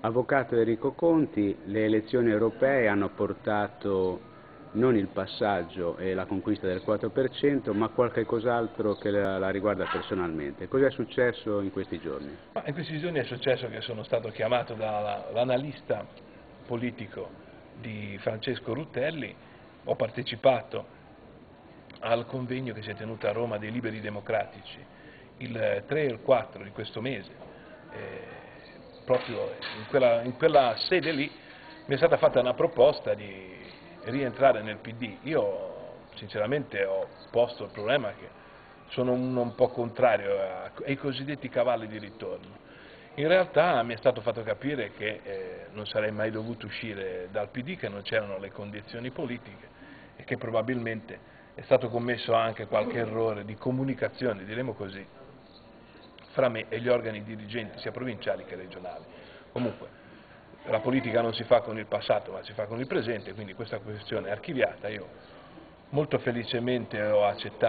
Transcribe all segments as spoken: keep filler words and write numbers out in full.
Avvocato Enrico Conti, le elezioni europee hanno portato non il passaggio e la conquista del quattro per cento, ma qualche cos'altro che la, la riguarda personalmente. Cosa è successo in questi giorni? Ma in questi giorni è successo che sono stato chiamato dall'analista politico di Francesco Rutelli, ho partecipato al convegno che si è tenuto a Roma dei Liberi Democratici il tre e il quattro di questo mese. Eh, proprio in quella, in quella sede lì mi è stata fatta una proposta di rientrare nel P D. Io sinceramente ho posto il problema che sono uno un po' contrario ai cosiddetti cavalli di ritorno. In realtà mi è stato fatto capire che eh, non sarei mai dovuto uscire dal P D, che non c'erano le condizioni politiche e che probabilmente è stato commesso anche qualche errore di comunicazione, diremo così, fra me e gli organi dirigenti sia provinciali che regionali. Comunque la politica non si fa con il passato ma si fa con il presente, quindi questa questione è archiviata. Io molto felicemente ho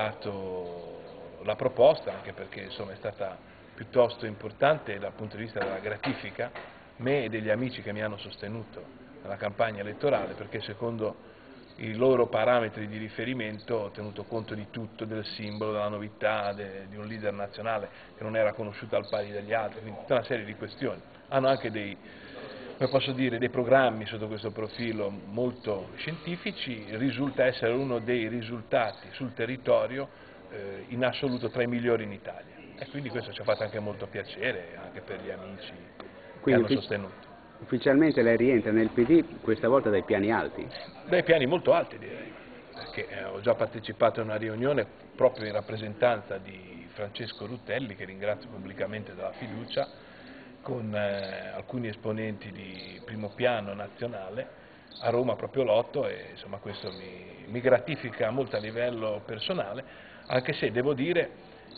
accettato la proposta, anche perché insomma, è stata piuttosto importante dal punto di vista della gratifica me e degli amici che mi hanno sostenuto nella campagna elettorale, perché secondo i loro parametri di riferimento ho tenuto conto di tutto, del simbolo, della novità, de, di un leader nazionale che non era conosciuto al pari degli altri, quindi tutta una serie di questioni. Hanno anche dei, come posso dire, dei programmi sotto questo profilo molto scientifici, risulta essere uno dei risultati sul territorio eh, in assoluto tra i migliori in Italia e quindi questo ci ha fatto anche molto piacere anche per gli amici che Quindi hanno sostenuto. Ufficialmente lei rientra nel P D, questa volta dai piani alti? Dai piani molto alti direi, perché eh, ho già partecipato a una riunione proprio in rappresentanza di Francesco Rutelli, che ringrazio pubblicamente della fiducia, con eh, alcuni esponenti di primo piano nazionale a Roma proprio l'otto e insomma questo mi, mi gratifica molto a livello personale, anche se devo dire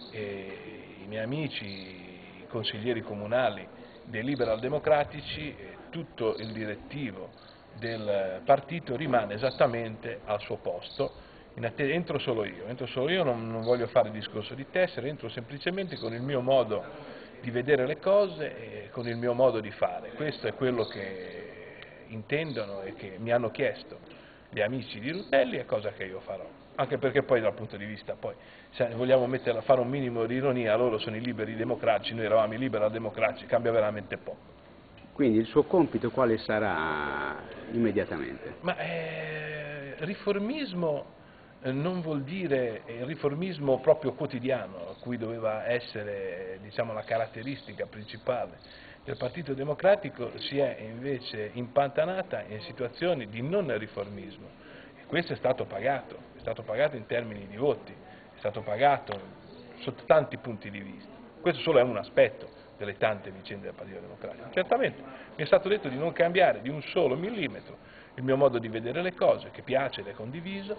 eh, i miei amici, i consiglieri comunali dei Liberal Democratici, eh, tutto il direttivo del partito rimane esattamente al suo posto, entro solo io, entro solo io non, non voglio fare discorso di tessere, entro semplicemente con il mio modo di vedere le cose e con il mio modo di fare. Questo è quello che intendono e che mi hanno chiesto gli amici di Rutelli, è cosa che io farò. Anche perché poi dal punto di vista, poi, se vogliamo metterla, fare un minimo di ironia, loro sono i liberi democratici, noi eravamo i liberal democratici, cambia veramente poco. Quindi il suo compito quale sarà immediatamente? Ma eh, riformismo eh, non vuol dire il riformismo proprio quotidiano, a cui doveva essere diciamo, la caratteristica principale del Partito Democratico, si è invece impantanata in situazioni di non riformismo e questo è stato pagato, è stato pagato in termini di voti, è stato pagato sotto tanti punti di vista. Questo solo è un aspetto delle tante vicende del Partito Democratico. Certamente mi è stato detto di non cambiare di un solo millimetro il mio modo di vedere le cose, che piace ed è condiviso,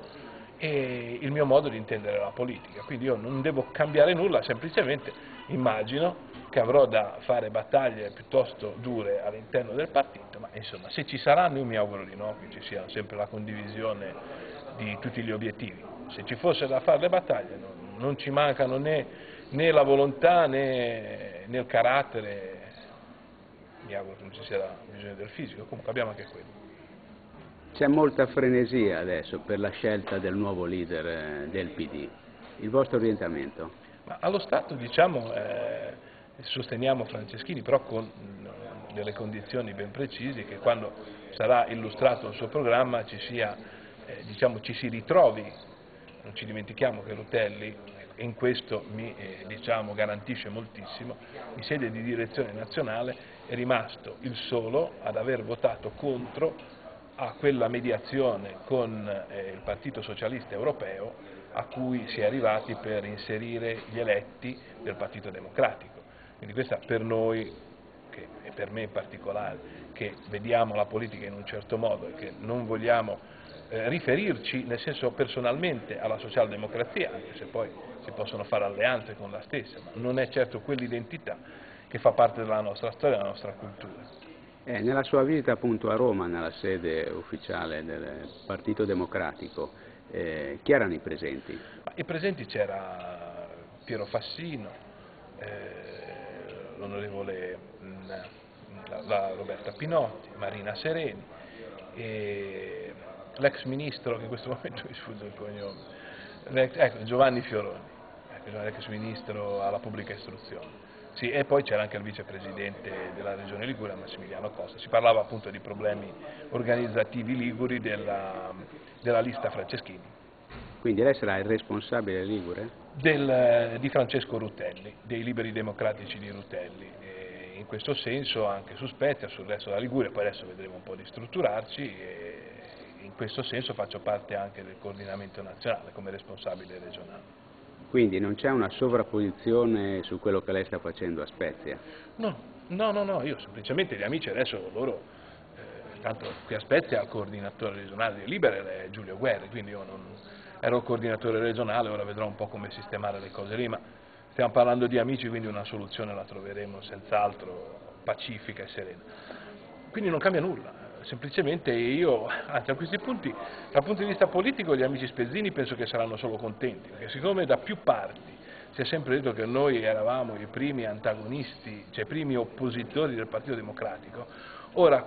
e il mio modo di intendere la politica. Quindi io non devo cambiare nulla, semplicemente immagino che avrò da fare battaglie piuttosto dure all'interno del partito, ma insomma se ci saranno io mi auguro di no, che ci sia sempre la condivisione di tutti gli obiettivi. Se ci fosse da fare le battaglie non, non ci mancano né, né la volontà né, né il carattere, mi auguro che non ci sia bisogno del fisico, comunque abbiamo anche quello. C'è molta frenesia adesso per la scelta del nuovo leader del P D. Il vostro orientamento? Ma allo Stato diciamo, eh, sosteniamo Franceschini, però con mh, delle condizioni ben precise, che quando sarà illustrato il suo programma ci, sia, eh, diciamo, ci si ritrovi, non ci dimentichiamo che Rutelli, e in questo mi eh, diciamo, garantisce moltissimo, in sede di direzione nazionale è rimasto il solo ad aver votato contro a quella mediazione con eh, il Partito Socialista Europeo a cui si è arrivati per inserire gli eletti del Partito Democratico. Quindi questa per noi, che, e per me in particolare, che vediamo la politica in un certo modo e che non vogliamo eh, riferirci nel senso personalmente alla socialdemocrazia, anche se poi si possono fare alleanze con la stessa, ma non è certo quell'identità che fa parte della nostra storia e della nostra cultura. Eh, nella sua visita appunto a Roma, nella sede ufficiale del Partito Democratico, eh, chi erano i presenti? Ma i presenti c'era Piero Fassino, eh, l'onorevole la, la Roberta Pinotti, Marina Sereni, l'ex ministro, che in questo momento mi sfugge il cognome, ecco, Giovanni Fioroni, ecco, l'ex ministro alla pubblica istruzione. Sì, e poi c'era anche il vicepresidente della regione Liguria, Massimiliano Costa. Si parlava appunto di problemi organizzativi liguri della, della lista Franceschini. Quindi lei sarà il responsabile ligure? Del, di Francesco Rutelli, dei Liberi Democratici di Rutelli. E in questo senso anche su Spezia, sul resto della Liguria, poi adesso vedremo un po' di strutturarci, e in questo senso faccio parte anche del coordinamento nazionale come responsabile regionale. Quindi non c'è una sovrapposizione su quello che lei sta facendo a Spezia? No, no, no, no, io semplicemente gli amici adesso loro, eh, tanto qui a Spezia il coordinatore regionale di Liberi è Giulio Guerri, quindi io non ero coordinatore regionale, ora vedrò un po' come sistemare le cose lì, ma stiamo parlando di amici, quindi una soluzione la troveremo senz'altro pacifica e serena. Quindi non cambia nulla. Semplicemente io, anzi a questi punti, dal punto di vista politico gli amici spezzini penso che saranno solo contenti, perché siccome da più parti si è sempre detto che noi eravamo i primi antagonisti, cioè i primi oppositori del Partito Democratico, ora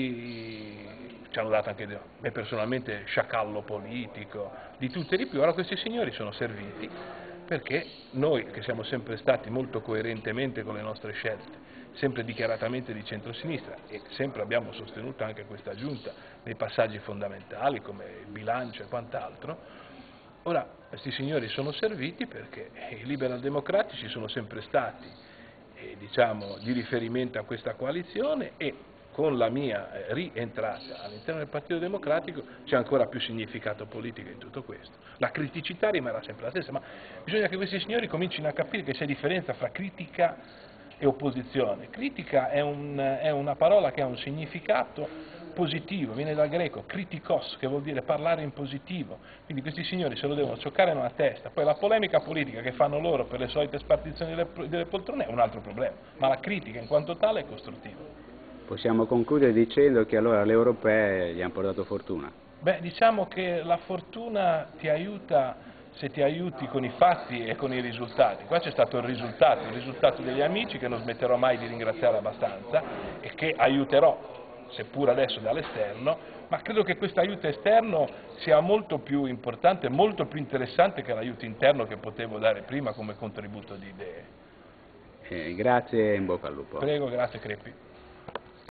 questi ci hanno dato anche me personalmente sciacallo politico, di tutto e di più, ora questi signori sono serviti perché noi che siamo sempre stati molto coerentemente con le nostre scelte, sempre dichiaratamente di centrosinistra e sempre abbiamo sostenuto anche questa giunta nei passaggi fondamentali come il bilancio e quant'altro, ora questi signori sono serviti perché i liberal democratici sono sempre stati eh, diciamo, di riferimento a questa coalizione e con la mia eh, rientrata all'interno del Partito Democratico c'è ancora più significato politico in tutto questo. La criticità rimarrà sempre la stessa, ma bisogna che questi signori comincino a capire che c'è differenza fra critica e opposizione. Critica è, un, è una parola che ha un significato positivo, viene dal greco kritikos, che vuol dire parlare in positivo, quindi questi signori se lo devono cioccare nella testa, poi la polemica politica che fanno loro per le solite spartizioni delle, delle poltrone è un altro problema, ma la critica in quanto tale è costruttiva. Possiamo concludere dicendo che allora le europee gli hanno portato fortuna? Beh, diciamo che la fortuna ti aiuta se ti aiuti con i fatti e con i risultati. Qua c'è stato il risultato, il risultato degli amici che non smetterò mai di ringraziare abbastanza e che aiuterò, seppur adesso dall'esterno, ma credo che questo aiuto esterno sia molto più importante, molto più interessante che l'aiuto interno che potevo dare prima come contributo di idee. Eh, grazie e in bocca al lupo. Prego, grazie Creppi.